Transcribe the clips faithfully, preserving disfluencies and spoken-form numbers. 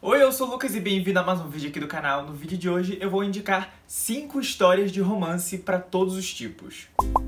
Oi, eu sou o Lucas e bem-vindo a mais um vídeo aqui do canal. No vídeo de hoje eu vou indicar cinco histórias de romance para todos os tipos.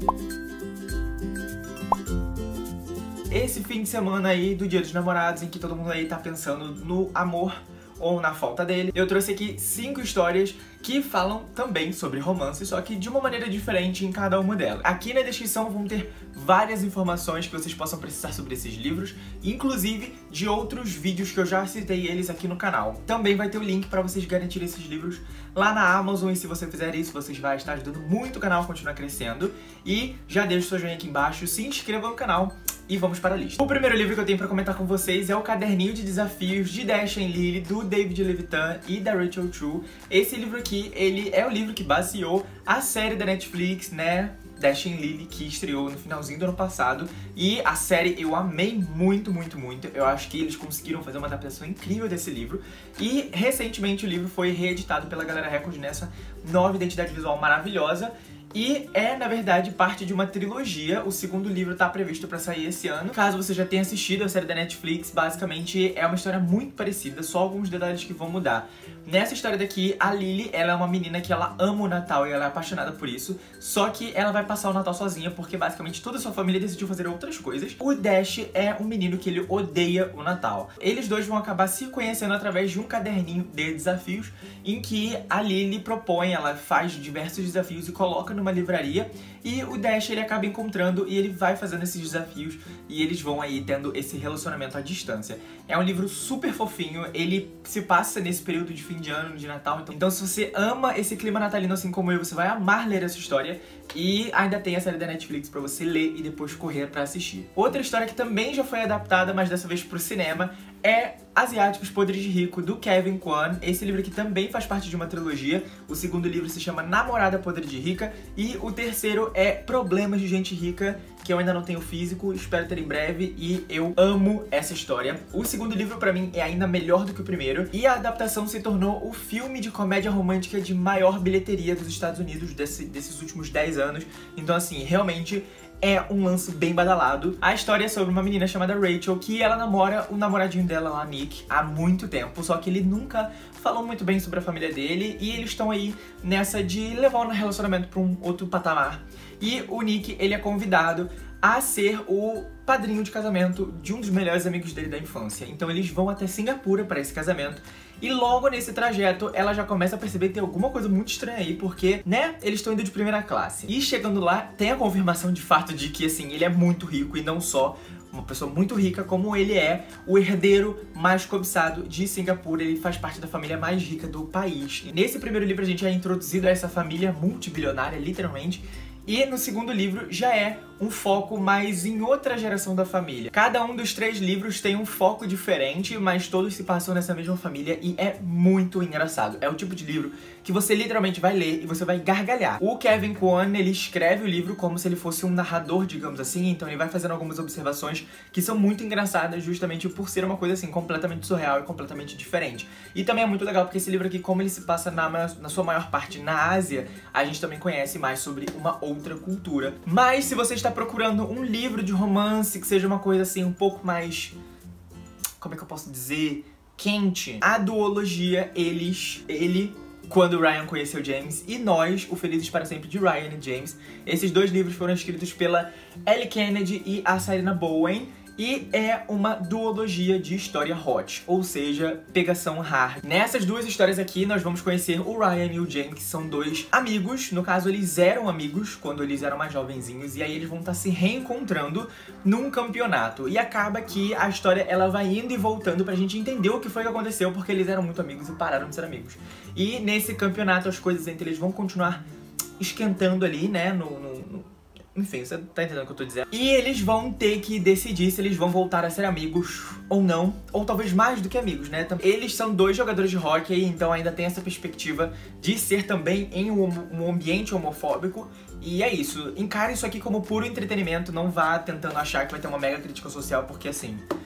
Esse fim de semana aí do Dia dos Namorados, em que todo mundo aí tá pensando no amor ou na falta dele, eu trouxe aqui cinco histórias que falam também sobre romance, só que de uma maneira diferente em cada uma delas. Aqui na descrição vão ter várias informações que vocês possam precisar sobre esses livros, inclusive de outros vídeos que eu já citei eles aqui no canal. Também vai ter o link para vocês garantirem esses livros lá na Amazon, e se você fizer isso, vocês vão estar ajudando muito o canal a continuar crescendo. E já deixa o seu joinha aqui embaixo, se inscreva no canal e vamos para a lista. O primeiro livro que eu tenho para comentar com vocês é o Caderninho de Desafios de Dash and Lily, do David Levitan e da Rachel True. Esse livro aqui, ele é o livro que baseou a série da Netflix, né, Dash and Lily, que estreou no finalzinho do ano passado. E a série eu amei muito, muito, muito. Eu acho que eles conseguiram fazer uma adaptação incrível desse livro. E recentemente o livro foi reeditado pela Galera Record nessa nova identidade visual maravilhosa. E é, na verdade, parte de uma trilogia. O segundo livro tá previsto pra sair esse ano. Caso você já tenha assistido a série da Netflix, basicamente é uma história muito parecida, só alguns detalhes que vão mudar. Nessa história daqui, a Lily, ela é uma menina que ela ama o Natal e ela é apaixonada por isso. Só que ela vai passar o Natal sozinha, porque basicamente toda a sua família decidiu fazer outras coisas. O Dash é um menino que ele odeia o Natal. Eles dois vão acabar se conhecendo através de um caderninho de desafios, em que a Lily propõe, ela faz diversos desafios e coloca no uma livraria, e o Dash ele acaba encontrando e ele vai fazendo esses desafios e eles vão aí tendo esse relacionamento à distância. É um livro super fofinho, ele se passa nesse período de fim de ano, de Natal, então, então se você ama esse clima natalino assim como eu, você vai amar ler essa história. E ainda tem a série da Netflix pra você ler e depois correr pra assistir. Outra história que também já foi adaptada, mas dessa vez pro cinema, é Asiáticos Podres de Rico, do Kevin Kwan. Esse livro aqui também faz parte de uma trilogia. O segundo livro se chama Namorada Podre de Rica e o terceiro é Problemas de Gente Rica, que eu ainda não tenho físico, espero ter em breve, e eu amo essa história. O segundo livro pra mim é ainda melhor do que o primeiro, e a adaptação se tornou o filme de comédia romântica de maior bilheteria dos Estados Unidos desse, desses últimos dez anos. Então assim, realmente é um lance bem badalado. A história é sobre uma menina chamada Rachel, que ela namora o namoradinho dela lá, Nick, há muito tempo, só que ele nunca falou muito bem sobre a família dele, e eles estão aí nessa de levar o relacionamento pra um outro patamar. E o Nick, ele é convidado a ser o padrinho de casamento de um dos melhores amigos dele da infância. Então eles vão até Singapura para esse casamento. E logo nesse trajeto, ela já começa a perceber que tem alguma coisa muito estranha aí, porque, né, eles estão indo de primeira classe. E chegando lá, tem a confirmação de fato de que, assim, ele é muito rico, e não só uma pessoa muito rica, como ele é o herdeiro mais cobiçado de Singapura. Ele faz parte da família mais rica do país. E nesse primeiro livro a gente é introduzido a essa família multibilionária, literalmente. E no segundo livro já é um foco mais em outra geração da família. Cada um dos três livros tem um foco diferente, mas todos se passam nessa mesma família e é muito engraçado. É o tipo de livro que você literalmente vai ler e você vai gargalhar. O Kevin Kwan, ele escreve o livro como se ele fosse um narrador, digamos assim, então ele vai fazendo algumas observações que são muito engraçadas, justamente por ser uma coisa assim completamente surreal e completamente diferente. E também é muito legal porque esse livro aqui, como ele se passa na, na sua maior parte na Ásia, a gente também conhece mais sobre uma outra cultura. Mas se você está procurando um livro de romance que seja uma coisa assim um pouco mais, como é que eu posso dizer, quente, a duologia Eles, ele, Quando Ryan Conheceu James, e Nós, O Felizes para Sempre de Ryan e James. Esses dois livros foram escritos pela Ellie Kennedy e a Sarina Bowen. E é uma duologia de história hot, ou seja, pegação hard. Nessas duas histórias aqui, nós vamos conhecer o Ryan e o James, que são dois amigos. No caso, eles eram amigos quando eles eram mais jovenzinhos, e aí eles vão estar se reencontrando num campeonato. E acaba que a história, ela vai indo e voltando pra gente entender o que foi que aconteceu, porque eles eram muito amigos e pararam de ser amigos. E nesse campeonato, as coisas entre eles vão continuar esquentando ali, né, no... no, no... Enfim, você tá entendendo o que eu tô dizendo. E eles vão ter que decidir se eles vão voltar a ser amigos ou não. Ou talvez mais do que amigos, né? Eles são dois jogadores de hóquei, então ainda tem essa perspectiva de ser também em um ambiente homofóbico. E é isso. Encare isso aqui como puro entretenimento. Não vá tentando achar que vai ter uma mega crítica social, porque assim...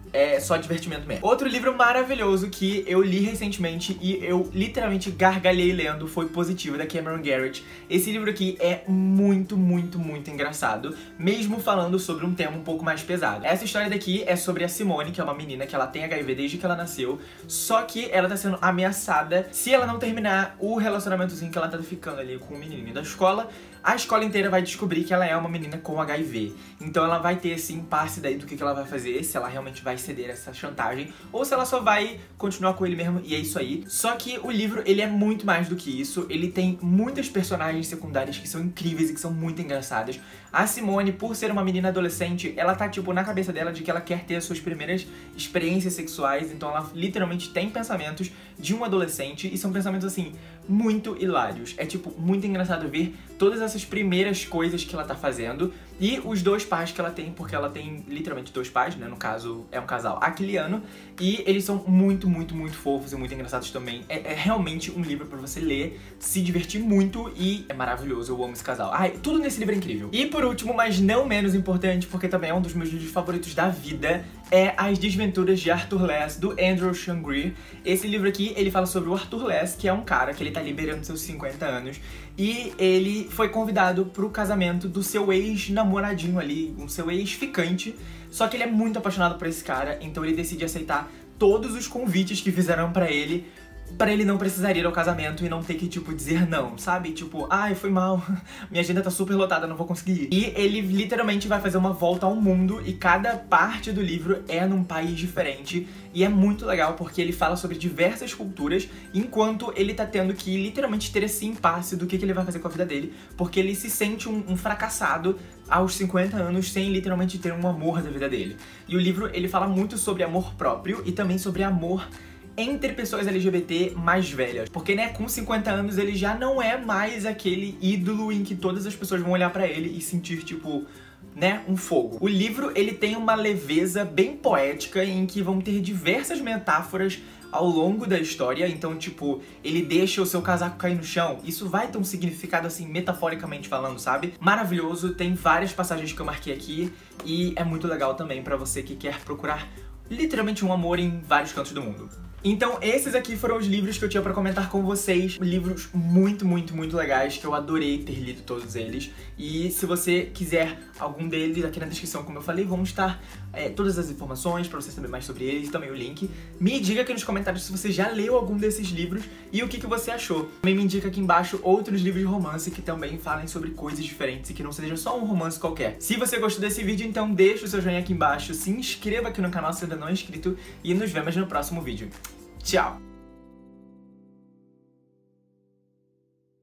é só divertimento mesmo. Outro livro maravilhoso que eu li recentemente e eu literalmente gargalhei lendo foi Positivo, da Cameron Garrett. Esse livro aqui é muito, muito, muito engraçado, mesmo falando sobre um tema um pouco mais pesado. Essa história daqui é sobre a Simone, que é uma menina que ela tem H I V desde que ela nasceu, só que ela tá sendo ameaçada se ela não terminar o relacionamentozinho que ela tá ficando ali com o menininho da escola. A escola inteira vai descobrir que ela é uma menina com H I V. Então ela vai ter esse impasse daí do que, que ela vai fazer, se ela realmente vai ceder essa chantagem, ou se ela só vai continuar com ele mesmo, e é isso aí. Só que o livro, ele é muito mais do que isso. Ele tem muitas personagens secundárias que são incríveis e que são muito engraçadas. A Simone, por ser uma menina adolescente, ela tá, tipo, na cabeça dela de que ela quer ter as suas primeiras experiências sexuais. Então ela literalmente tem pensamentos de um adolescente, e são pensamentos, assim, muito hilários. É, tipo, muito engraçado ver todas essas primeiras coisas que ela tá fazendo, e os dois pais que ela tem, porque ela tem literalmente dois pais, né? No caso, é um casal aquiliano, e eles são muito, muito, muito fofos e muito engraçados também. É, é realmente um livro pra você ler, se divertir muito, e é maravilhoso. Eu amo esse casal. Ai, tudo nesse livro é incrível. E por último, mas não menos importante, porque também é um dos meus livros favoritos da vida, é As Desventuras de Arthur Less, do Andrew Shangri. Esse livro aqui, ele fala sobre o Arthur Less, que é um cara que ele tá liberando seus cinquenta anos, e ele foi convidado pro casamento do seu ex-namoradinho ali, o seu ex-ficante. Só que ele é muito apaixonado por esse cara, então ele decide aceitar todos os convites que fizeram pra ele, pra ele não precisar ir ao casamento e não ter que, tipo, dizer não, sabe? Tipo, ai, foi mal, minha agenda tá super lotada, não vou conseguir ir. E ele literalmente vai fazer uma volta ao mundo, e cada parte do livro é num país diferente. E é muito legal porque ele fala sobre diversas culturas, enquanto ele tá tendo que literalmente ter esse impasse do que, que ele vai fazer com a vida dele, porque ele se sente um, um fracassado aos cinquenta anos sem literalmente ter um amor da vida dele. E o livro, ele fala muito sobre amor próprio e também sobre amor entre pessoas L G B T mais velhas. Porque, né, com cinquenta anos ele já não é mais aquele ídolo em que todas as pessoas vão olhar pra ele e sentir, tipo, né, um fogo. O livro, ele tem uma leveza bem poética em que vão ter diversas metáforas ao longo da história. Então, tipo, ele deixa o seu casaco cair no chão. Isso vai ter um significado, assim, metaforicamente falando, sabe? Maravilhoso, tem várias passagens que eu marquei aqui, e é muito legal também pra você que quer procurar literalmente um amor em vários cantos do mundo. Então esses aqui foram os livros que eu tinha pra comentar com vocês. Livros muito, muito, muito legais, que eu adorei ter lido todos eles. E se você quiser algum deles, aqui na descrição, como eu falei, vão estar é, todas as informações pra você saber mais sobre eles, e também o link. Me diga aqui nos comentários se você já leu algum desses livros e o que, que você achou. Também me indica aqui embaixo outros livros de romance que também falem sobre coisas diferentes e que não seja só um romance qualquer. Se você gostou desse vídeo, então deixa o seu joinha aqui embaixo, se inscreva aqui no canal se ainda não é inscrito, e nos vemos no próximo vídeo. Tchau!